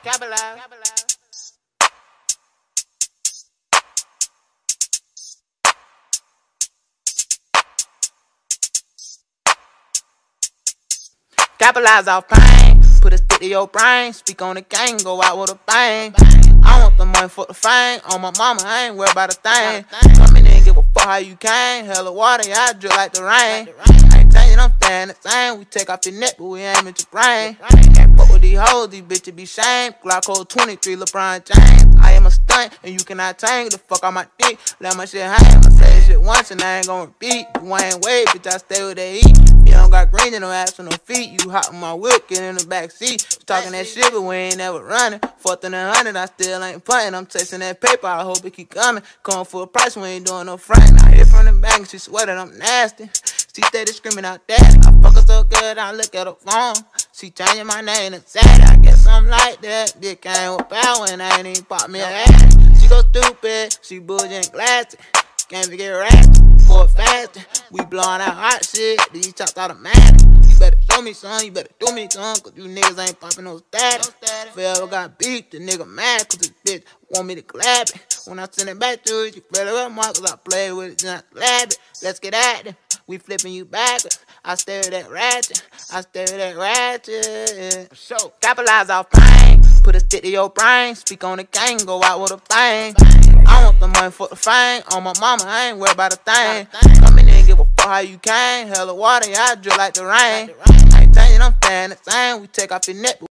Capitalize off pain, put a stick to your brain, speak on the gang, go out with a bang. I want the money for the fame, on my mama, I ain't worried about a thing. Come in and give a fuck how you came, hella water, yeah, I drip like the rain. I ain't telling you I'm staying the same, we take off your neck, but we aim at your brain. Can't fuck with these hoes, these bitches be shamed. Glock 23, LeBron James. I am a stunt, and you cannot change the fuck on my dick. Let my shit hang, I say shit once and I ain't gon' repeat. You ain't wait, bitch, I stay with they eat. You don't got green in no ass or no feet. You hop in my whip, get in the back seat. Talking that shit, but we ain't never running. 4th and 100, I still ain't punting. I'm chasing that paper, I hope it keep coming. Come for a price, we ain't doing no frontin'. I hit from the back and she swear that I'm nasty. She steady screaming out that. I fuck her so good, I look at her phone. She changing my name to Sad. I guess something like that. Dick came with power and I ain't even pop me a ass. She go stupid, she bullshit glassy. Can't forget rats for a fasting. We blowing out hot shit, these chops automatic. You better show me some, you better do me some, cause you niggas ain't popping no status. If I ever got beat, the nigga mad, cause this bitch want me to clap it. When I send it back to it, you feel it up more, cause I play with it, then I slap it. Let's get at it. We flipping you backwards. I stare at that ratchet. I stare at that ratchet. So, capitalize off pain. Put a stick to your brain. Speak on the gang, go out with a bang. I want the money for the fame. On my mama, I ain't worried about a thing. Come in and give a fuck how you came. Hella water, yeah, I drip like the rain. I ain't telling you I'm staying the same. We take off your neck.